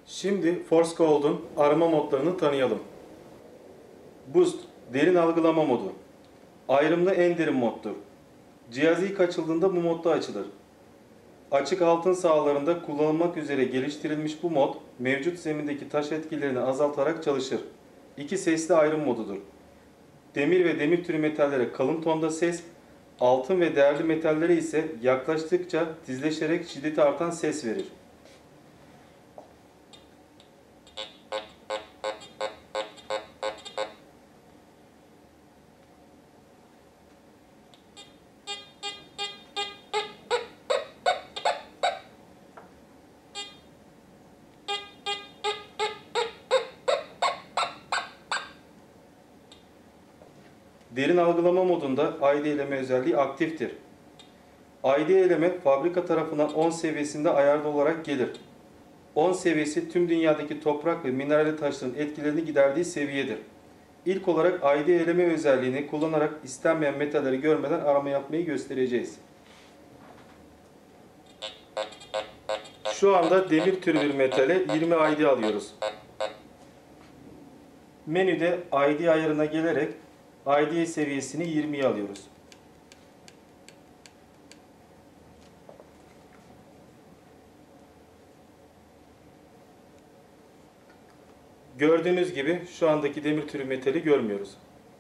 Şimdi Force Cold'un arama modlarını tanıyalım. Boost, derin algılama modu. Ayrımlı en derin moddur. Cihaz ilk açıldığında bu modda açılır. Açık altın sahalarında kullanılmak üzere geliştirilmiş bu mod, mevcut zemindeki taş etkilerini azaltarak çalışır. İki sesli ayrım modudur. Demir ve demir türü metallere kalın tonda ses, altın ve değerli metallere ise yaklaştıkça tizleşerek şiddeti artan ses verir. Derin algılama modunda ID eleme özelliği aktiftir. ID eleme fabrika tarafından 10 seviyesinde ayarlı olarak gelir. 10 seviyesi tüm dünyadaki toprak ve minerali taşların etkilerini giderdiği seviyedir. İlk olarak ID eleme özelliğini kullanarak istenmeyen metalleri görmeden arama yapmayı göstereceğiz. Şu anda demir türü bir metale 20 ID alıyoruz. Menüde ID ayarına gelerek ID seviyesini 20'ye alıyoruz. Gördüğünüz gibi şu andaki demir türü metali görmüyoruz.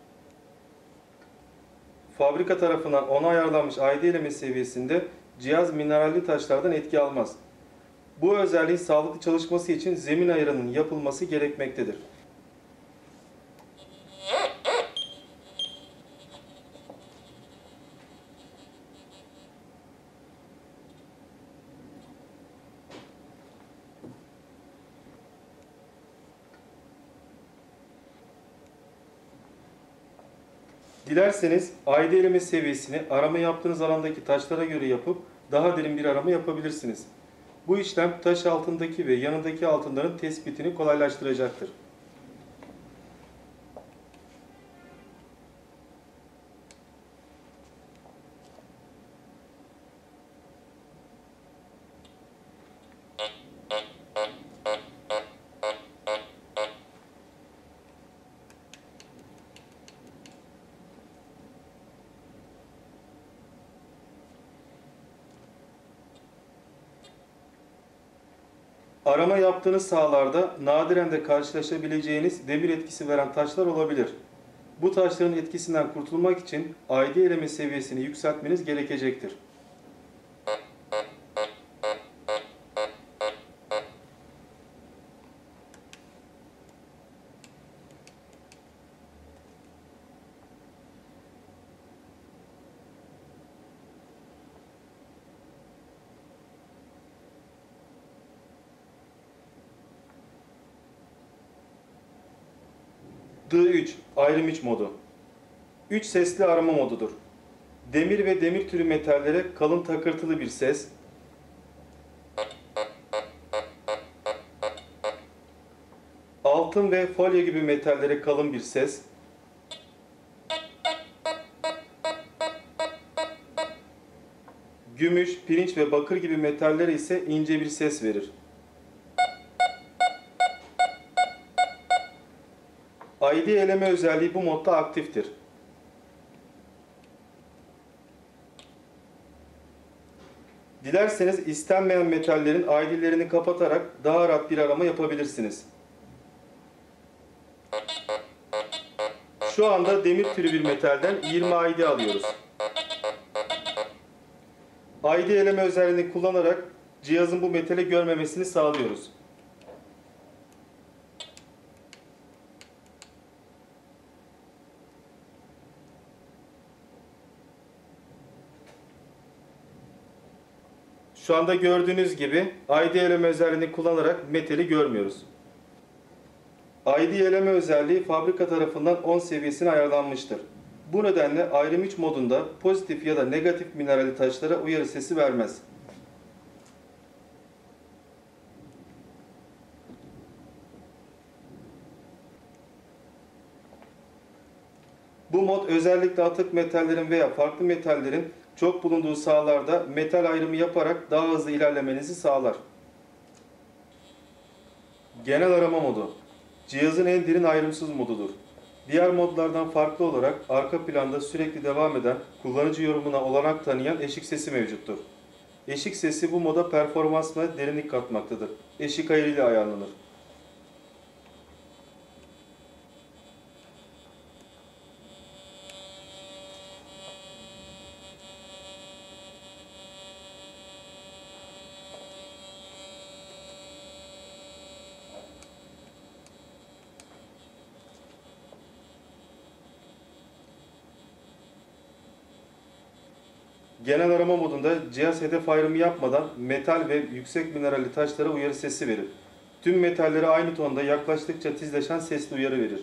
Fabrika tarafından ona ayarlanmış ID eleme seviyesinde cihaz mineralli taşlardan etki almaz. Bu özelliğin sağlıklı çalışması için zemin ayarının yapılması gerekmektedir. Dilerseniz ID eleme seviyesini arama yaptığınız alandaki taşlara göre yapıp daha derin bir arama yapabilirsiniz. Bu işlem taş altındaki ve yanındaki altınların tespitini kolaylaştıracaktır. Arama yaptığınız sahalarda nadiren de karşılaşabileceğiniz demir etkisi veren taşlar olabilir. Bu taşların etkisinden kurtulmak için ID eleme seviyesini yükseltmeniz gerekecektir. D3 ayrım 3 modu. 3 sesli arama modudur. Demir ve demir türü metallere kalın takırtılı bir ses, altın ve folyo gibi metallere kalın bir ses, gümüş, pirinç ve bakır gibi metallere ise ince bir ses verir. ID eleme özelliği bu modda aktiftir. Dilerseniz istenmeyen metallerin ID'lerini kapatarak daha rahat bir arama yapabilirsiniz. Şu anda demir türü bir metalden 20 ID alıyoruz. ID eleme özelliğini kullanarak cihazın bu metali görmemesini sağlıyoruz. Şu anda gördüğünüz gibi ID eleme özelliğini kullanarak metali görmüyoruz. ID eleme özelliği fabrika tarafından 10 seviyesine ayarlanmıştır. Bu nedenle ayrım 3 modunda pozitif ya da negatif mineralli taşlara uyarı sesi vermez. Bu mod özellikle atık metallerin veya farklı metallerin çok bulunduğu sahalarda metal ayrımı yaparak daha hızlı ilerlemenizi sağlar. Genel arama modu. Cihazın en derin ayrımsız modudur. Diğer modlardan farklı olarak arka planda sürekli devam eden, kullanıcı yorumuna olanak tanıyan eşik sesi mevcuttur. Eşik sesi bu moda performans ve derinlik katmaktadır. Eşik ayarıyla ayarlanır. Genel arama modunda cihaz hedef ayrımı yapmadan metal ve yüksek mineralli taşlara uyarı sesi verir. Tüm metallere aynı tonda yaklaştıkça tizleşen sesli uyarı verir.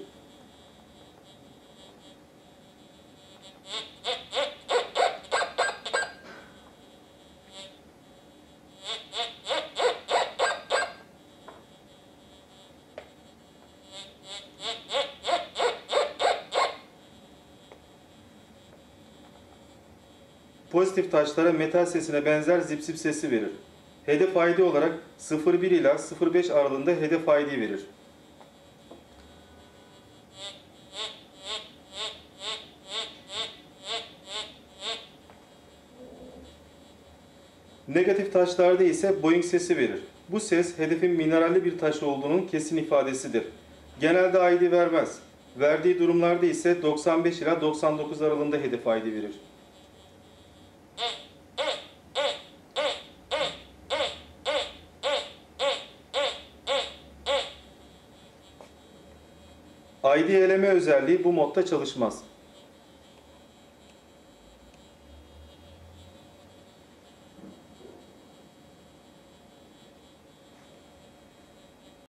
Pozitif taşlara metal sesine benzer zip zip sesi verir. Hedef ID olarak 0,1 ila 0,5 aralığında hedef ID verir. Negatif taşlarda ise boing sesi verir. Bu ses hedefin mineralli bir taş olduğunun kesin ifadesidir. Genelde ID vermez. Verdiği durumlarda ise 95 ila 99 aralığında hedef ID verir. ID eleme özelliği bu modda çalışmaz.